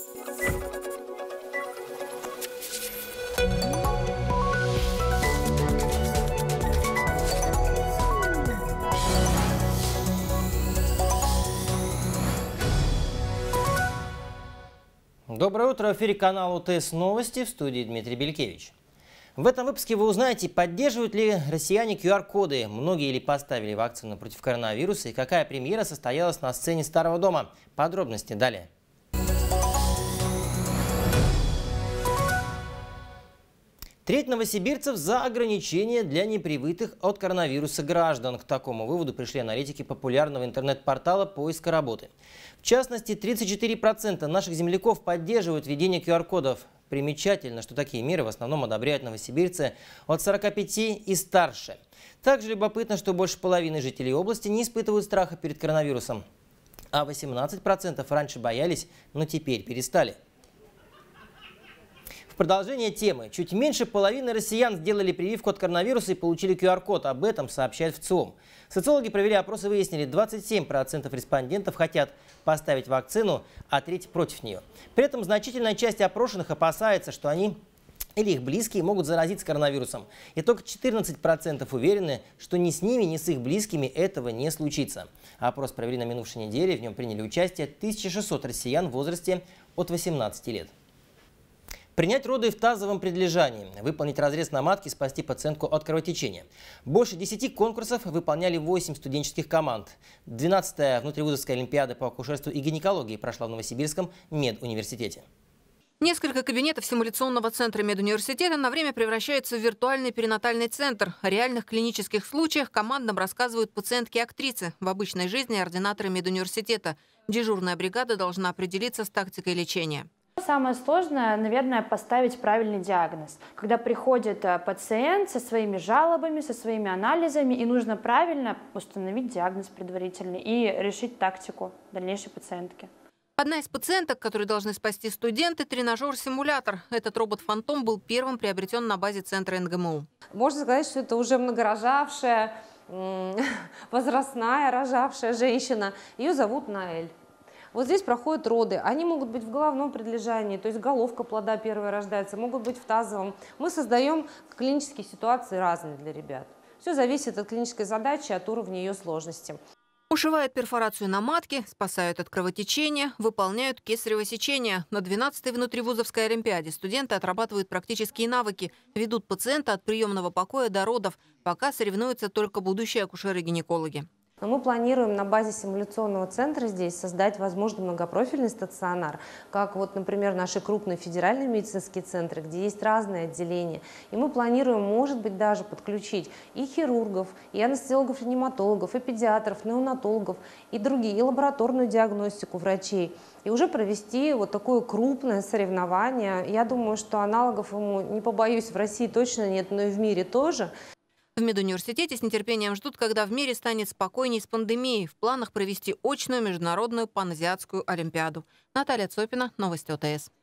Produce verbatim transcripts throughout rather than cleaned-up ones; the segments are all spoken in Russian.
Доброе утро. В эфире канала УТС Новости, в студии Дмитрий Белькевич. В этом выпуске вы узнаете, поддерживают ли россияне ку ар коды, многие ли поставили вакцину против коронавируса и какая премьера состоялась на сцене Старого дома. Подробности далее. Треть новосибирцев за ограничения для непривитых от коронавируса граждан. К такому выводу пришли аналитики популярного интернет-портала поиска работы. В частности, тридцать четыре процента наших земляков поддерживают введение ку ар кодов. Примечательно, что такие меры в основном одобряют новосибирцы от сорока пяти и старше. Также любопытно, что больше половины жителей области не испытывают страха перед коронавирусом. А восемнадцать процентов раньше боялись, но теперь перестали. В продолжение темы. Чуть меньше половины россиян сделали прививку от коронавируса и получили ку ар код. Об этом сообщает ВЦИОМ. Социологи провели опрос и выяснили, двадцать семь процентов респондентов хотят поставить вакцину, а треть против нее. При этом значительная часть опрошенных опасается, что они или их близкие могут заразиться коронавирусом. И только четырнадцать процентов уверены, что ни с ними, ни с их близкими этого не случится. Опрос провели на минувшей неделе. В нем приняли участие тысяча шестьсот россиян в возрасте от восемнадцати лет. Принять роды в тазовом предлежании, выполнить разрез на матке, спасти пациентку от кровотечения. Больше десяти конкурсов выполняли восемь студенческих команд. двенадцатая внутривузовская олимпиада по акушерству и гинекологии прошла в Новосибирском медуниверситете. Несколько кабинетов симуляционного центра медуниверситета на время превращаются в виртуальный перинатальный центр. О реальных клинических случаях командам рассказывают пациентки-актрисы. В обычной жизни ординаторы медуниверситета. Дежурная бригада должна определиться с тактикой лечения. Самое сложное, наверное, поставить правильный диагноз. Когда приходит пациент со своими жалобами, со своими анализами, и нужно правильно установить диагноз предварительный и решить тактику дальнейшей пациентки. Одна из пациенток, которые должны спасти студенты, тренажер-симулятор. Этот робот-фантом был первым приобретен на базе центра эн гэ эм у. Можно сказать, что это уже многорожавшая, возрастная рожавшая женщина. Ее зовут Наэль. Вот здесь проходят роды. Они могут быть в головном предлежании, то есть головка плода первая рождается, могут быть в тазовом. Мы создаем клинические ситуации разные для ребят. Все зависит от клинической задачи, от уровня ее сложности. Ушивают перфорацию на матке, спасают от кровотечения, выполняют кесарево сечение. На двенадцатой внутривузовской олимпиаде студенты отрабатывают практические навыки, ведут пациента от приемного покоя до родов, пока соревнуются только будущие акушеры-гинекологи. Но мы планируем на базе симуляционного центра здесь создать, возможно, многопрофильный стационар, как вот, например, наши крупные федеральные медицинские центры, где есть разные отделения. И мы планируем, может быть, даже подключить и хирургов, и анестезиологов-реаниматологов, и педиатров, неонатологов, и другие, и лабораторную диагностику врачей. И уже провести вот такое крупное соревнование. Я думаю, что аналогов ему, не побоюсь, в России точно нет, но и в мире тоже. В медуниверситете с нетерпением ждут, когда в мире станет спокойней с пандемией. В планах провести очную международную паназиатскую олимпиаду. Наталья Цопина, новости о тэ эс.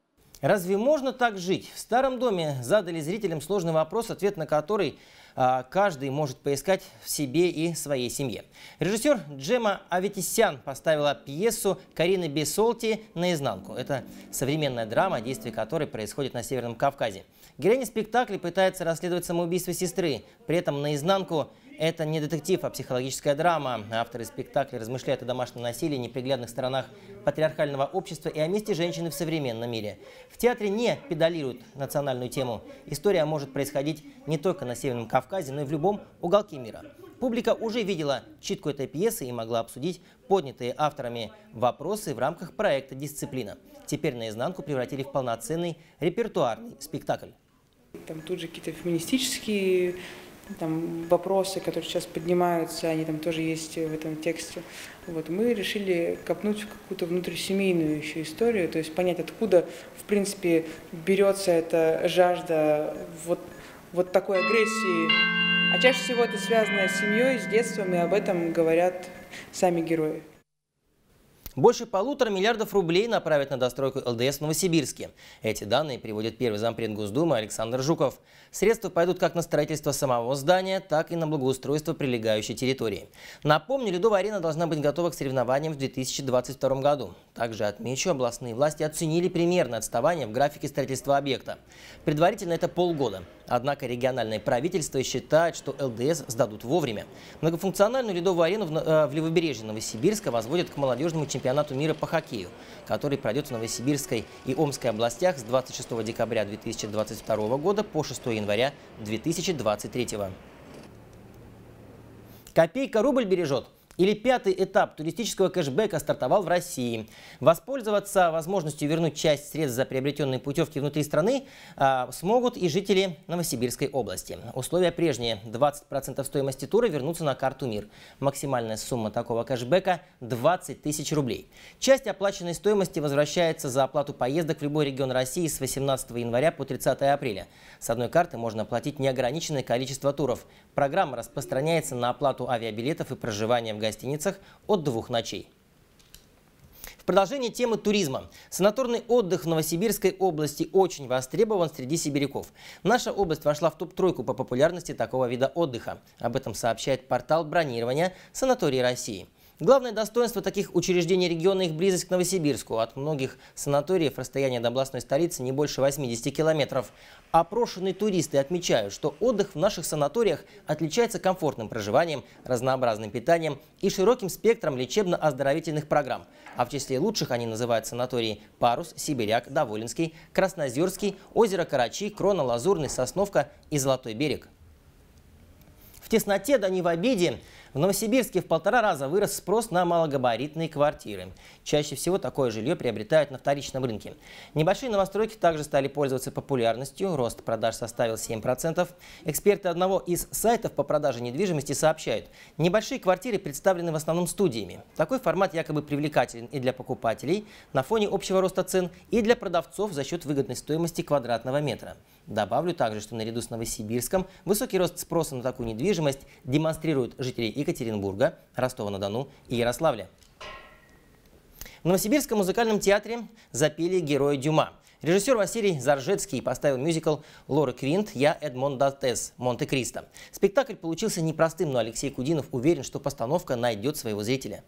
Разве можно так жить? В Старом доме задали зрителям сложный вопрос, ответ на который а, каждый может поискать в себе и своей семье. Режиссер Джема Аветисян поставила пьесу Карины Бесолти наизнанку. Это современная драма, действие которой происходит на Северном Кавказе. Героиня спектакля пытается расследовать самоубийство сестры. При этом наизнанку это не детектив, а психологическая драма. Авторы спектакля размышляют о домашнем насилии, неприглядных сторонах патриархального общества и о месте женщины в современном мире. В театре не педалируют национальную тему. История может происходить не только на Северном Кавказе, но и в любом уголке мира. Публика уже видела читку этой пьесы и могла обсудить поднятые авторами вопросы в рамках проекта «Дисциплина». Теперь наизнанку превратили в полноценный репертуарный спектакль. Там тут же какие-то феминистические там, вопросы, которые сейчас поднимаются, они там тоже есть в этом тексте. Вот, мы решили копнуть в какую-то внутрисемейную еще историю, то есть понять, откуда, в принципе, берется эта жажда вот, вот такой агрессии. А чаще всего это связано с семьей, с детством, и об этом говорят сами герои. Больше полутора миллиардов рублей направят на достройку эл дэ эс в Новосибирске. Эти данные приводит первый зампред Госдумы Александр Жуков. Средства пойдут как на строительство самого здания, так и на благоустройство прилегающей территории. Напомню, Ледовая арена должна быть готова к соревнованиям в две тысячи двадцать втором году. Также отмечу, областные власти оценили примерное отставание в графике строительства объекта. Предварительно это полгода. Однако региональное правительство считает, что эл дэ эс сдадут вовремя. Многофункциональную Ледовую арену в, э, в левобережье Новосибирска возводят к молодежному чемпионату мира по хоккею, который пройдет в Новосибирской и Омской областях с двадцать шестого декабря две тысячи двадцать второго года по шестого января две тысячи двадцать третьего. Копейка рубль бережет. Или пятый этап туристического кэшбэка стартовал в России. Воспользоваться возможностью вернуть часть средств за приобретенные путевки внутри страны а, смогут и жители Новосибирской области. Условия прежние. двадцать процентов стоимости тура вернутся на карту МИР. Максимальная сумма такого кэшбэка – двадцать тысяч рублей. Часть оплаченной стоимости возвращается за оплату поездок в любой регион России с восемнадцатого января по тридцатое апреля. С одной карты можно оплатить неограниченное количество туров. Программа распространяется на оплату авиабилетов и проживания в гостиницах от двух ночей. В продолжение темы туризма. Санаторный отдых в Новосибирской области очень востребован среди сибиряков. Наша область вошла в топ-тройку по популярности такого вида отдыха. Об этом сообщает портал бронирования «Санатории России». Главное достоинство таких учреждений региона – их близость к Новосибирску. От многих санаториев расстояние до областной столицы не больше восьмидесяти километров. Опрошенные туристы отмечают, что отдых в наших санаториях отличается комфортным проживанием, разнообразным питанием и широким спектром лечебно-оздоровительных программ. А в числе лучших они называют санатории «Парус», «Сибиряк», «Доволинский», «Краснозерский», «Озеро Карачи», «Крона», «Лазурный», «Сосновка» и «Золотой берег». В тесноте, да не в обиде, в Новосибирске в полтора раза вырос спрос на малогабаритные квартиры. Чаще всего такое жилье приобретают на вторичном рынке. Небольшие новостройки также стали пользоваться популярностью, рост продаж составил семь процентов. Эксперты одного из сайтов по продаже недвижимости сообщают, небольшие квартиры представлены в основном студиями. Такой формат якобы привлекателен и для покупателей на фоне общего роста цен, и для продавцов за счет выгодной стоимости квадратного метра. Добавлю также, что наряду с Новосибирском высокий рост спроса на такую недвижимость демонстрируют жители Екатеринбурга, Ростова-на-Дону и Ярославля. В Новосибирском музыкальном театре запели герои Дюма. Режиссер Василий Заржецкий поставил мюзикл «Лора Квинт. Я Эдмон Дантес. Монте-Кристо». Спектакль получился непростым, но Алексей Кудинов уверен, что постановка найдет своего зрителя.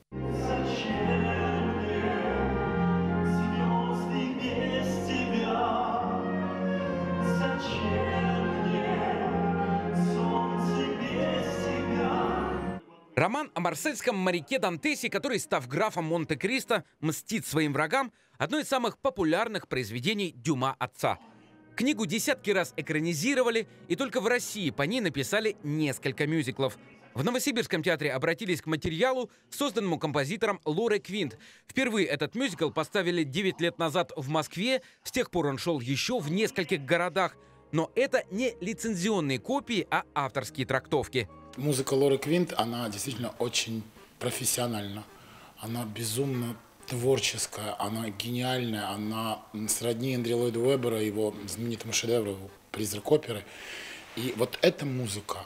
Роман о марсельском моряке Дантесе, который, став графом Монте-Кристо, мстит своим врагам – одно из самых популярных произведений Дюма отца. Книгу десятки раз экранизировали, и только в России по ней написали несколько мюзиклов. В Новосибирском театре обратились к материалу, созданному композитором Лорой Квинт. Впервые этот мюзикл поставили девять лет назад в Москве, с тех пор он шел еще в нескольких городах. Но это не лицензионные копии, а авторские трактовки. Музыка Лоры Квинт, она действительно очень профессиональна. Она безумно творческая, она гениальная, она сродни Эндрю Ллойду Веббера, его знаменитому шедевру «Призрак оперы». И вот эта музыка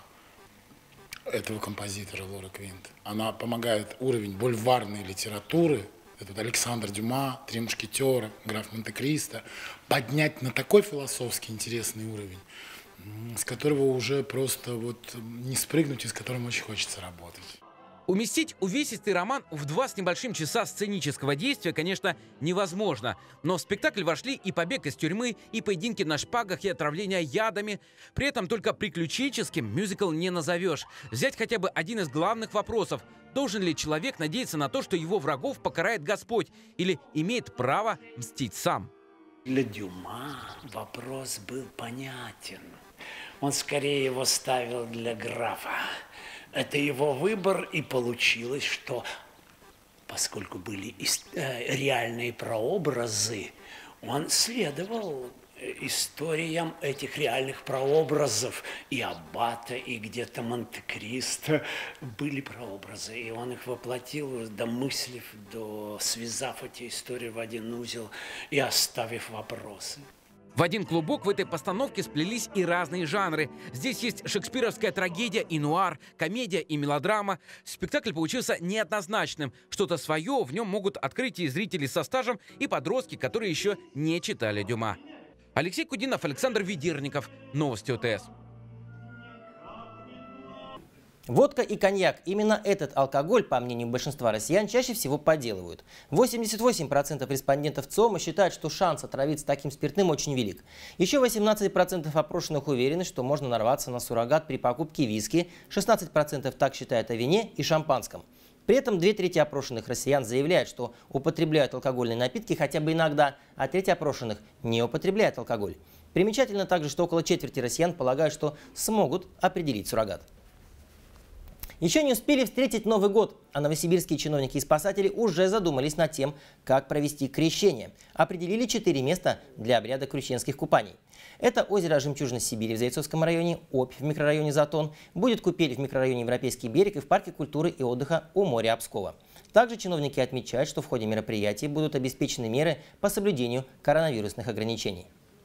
этого композитора Лоры Квинт, она помогает уровень бульварной литературы, это Александр Дюма, «Три мушкетера», «Граф Монте-Кристо», поднять на такой философский интересный уровень, с которого уже просто вот не спрыгнуть и с которым очень хочется работать. Уместить увесистый роман в два с небольшим часа сценического действия, конечно, невозможно. Но в спектакль вошли и побег из тюрьмы, и поединки на шпагах, и отравление ядами. При этом только приключенческим мюзикл не назовешь. Взять хотя бы один из главных вопросов. Должен ли человек надеяться на то, что его врагов покарает Господь? Или имеет право мстить сам? Для Дюма вопрос был понятен. Он скорее его ставил для графа. Это его выбор, и получилось, что поскольку были реальные прообразы, он следовал историям этих реальных прообразов. И Аббата, и где-то Монте-Кристо были прообразы. И он их воплотил, домыслив, до, связав эти истории в один узел и оставив вопросы. В один клубок в этой постановке сплелись и разные жанры. Здесь есть шекспировская трагедия и нуар, комедия и мелодрама. Спектакль получился неоднозначным. Что-то свое в нем могут открыть и зрители со стажем, и подростки, которые еще не читали Дюма. Алексей Кудинов, Александр Ведерников. Новости ОТС. Водка и коньяк. Именно этот алкоголь, по мнению большинства россиян, чаще всего подделывают. восемьдесят восемь процентов респондентов ЦИОМа считают, что шанс отравиться таким спиртным очень велик. Еще восемнадцать процентов опрошенных уверены, что можно нарваться на суррогат при покупке виски, шестнадцать процентов так считают о вине и шампанском. При этом две трети опрошенных россиян заявляют, что употребляют алкогольные напитки хотя бы иногда, а треть опрошенных не употребляет алкоголь. Примечательно также, что около четверти россиян полагают, что смогут определить суррогат. Еще не успели встретить Новый год, а новосибирские чиновники и спасатели уже задумались над тем, как провести крещение. Определили четыре места для обряда крещенских купаний. Это озеро Жемчужина Сибири в Зайцовском районе, Обь в микрорайоне Затон, будет купель в микрорайоне Европейский берег и в парке культуры и отдыха у моря Обскова. Также чиновники отмечают, что в ходе мероприятий будут обеспечены меры по соблюдению коронавирусных ограничений.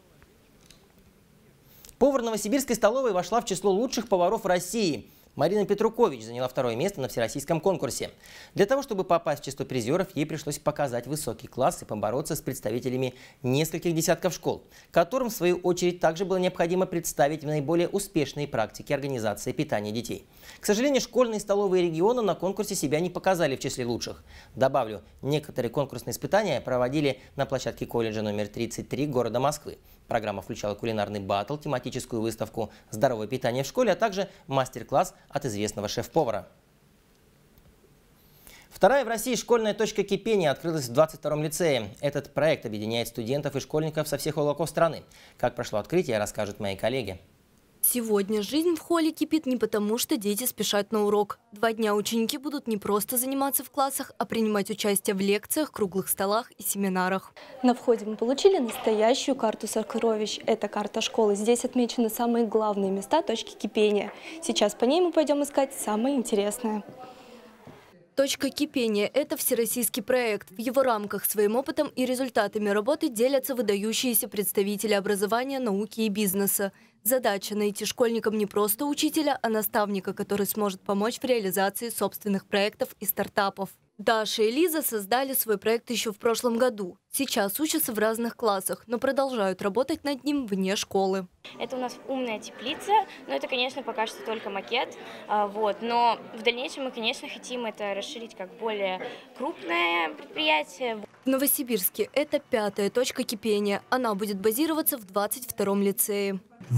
Повар новосибирской столовой вошла в число лучших поваров России. Марина Петрукович заняла второе место на всероссийском конкурсе. Для того, чтобы попасть в число призеров, ей пришлось показать высокий класс и побороться с представителями нескольких десятков школ, которым, в свою очередь, также было необходимо представить наиболее успешные практики организации питания детей. К сожалению, школьные столовые региона на конкурсе себя не показали в числе лучших. Добавлю, некоторые конкурсные испытания проводили на площадке колледжа номер тридцать три города Москвы. Программа включала кулинарный баттл, тематическую выставку «Здоровое питание в школе», а также мастер-класс от известного шеф-повара. Вторая в России школьная точка кипения открылась в двадцать втором лицее. Этот проект объединяет студентов и школьников со всех уголков страны. Как прошло открытие, расскажут мои коллеги. Сегодня жизнь в холле кипит не потому, что дети спешат на урок. Два дня ученики будут не просто заниматься в классах, а принимать участие в лекциях, круглых столах и семинарах. На входе мы получили настоящую карту сокровищ. Это карта школы. Здесь отмечены самые главные места точки кипения. Сейчас по ней мы пойдем искать самое интересное. Точка кипения – это всероссийский проект. В его рамках своим опытом и результатами работы делятся выдающиеся представители образования, науки и бизнеса. Задача – найти школьникам не просто учителя, а наставника, который сможет помочь в реализации собственных проектов и стартапов. Даша и Лиза создали свой проект еще в прошлом году. Сейчас учатся в разных классах, но продолжают работать над ним вне школы. Это у нас умная теплица, но это, конечно, пока что только макет. Вот. Но в дальнейшем мы, конечно, хотим это расширить как более крупное предприятие. В Новосибирске это пятая точка кипения. Она будет базироваться в двадцать втором лицее.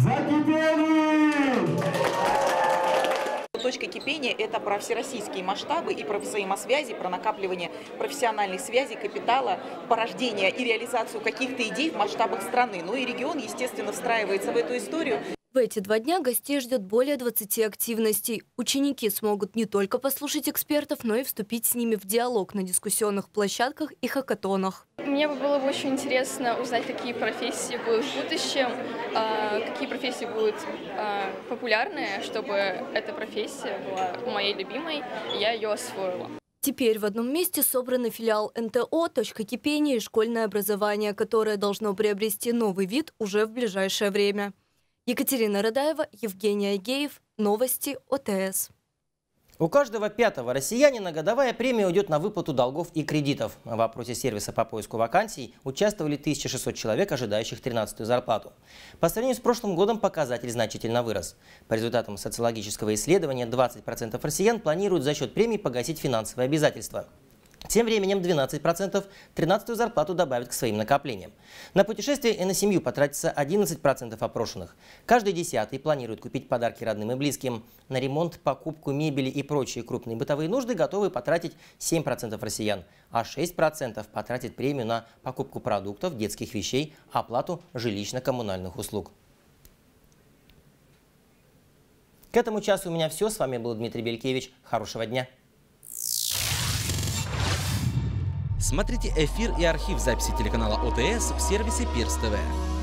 Точка кипения – это про всероссийские масштабы и про взаимосвязи, про накапливание профессиональных связей, капитала, порождение и реализацию каких-то идей в масштабах страны. Ну и регион, естественно, встраивается в эту историю. В эти два дня гостей ждет более двадцати активностей. Ученики смогут не только послушать экспертов, но и вступить с ними в диалог на дискуссионных площадках и хакатонах. Мне было бы очень интересно узнать, какие профессии будут в будущем, какие профессии будут популярны, чтобы эта профессия была моей любимой, и я ее освоила. Теперь в одном месте собраны филиал эн тэ о, точка кипения и школьное образование, которое должно приобрести новый вид уже в ближайшее время. Екатерина Радаева, Евгений Агеев. Новости ОТС. У каждого пятого россиянина годовая премия уйдет на выплату долгов и кредитов. В опросе сервиса по поиску вакансий участвовали тысяча шестьсот человек, ожидающих тринадцатую зарплату. По сравнению с прошлым годом показатель значительно вырос. По результатам социологического исследования двадцать процентов россиян планируют за счет премий погасить финансовые обязательства. Тем временем двенадцать процентов тринадцатую зарплату добавят к своим накоплениям. На путешествия и на семью потратится одиннадцать процентов опрошенных. Каждый десятый планирует купить подарки родным и близким. На ремонт, покупку мебели и прочие крупные бытовые нужды готовы потратить семь процентов россиян, а шесть процентов потратит премию на покупку продуктов, детских вещей, оплату жилищно-коммунальных услуг. К этому часу у меня все. С вами был Дмитрий Белькевич. Хорошего дня. Смотрите эфир и архив записи телеканала ОТС в сервисе Пирс тэ вэ.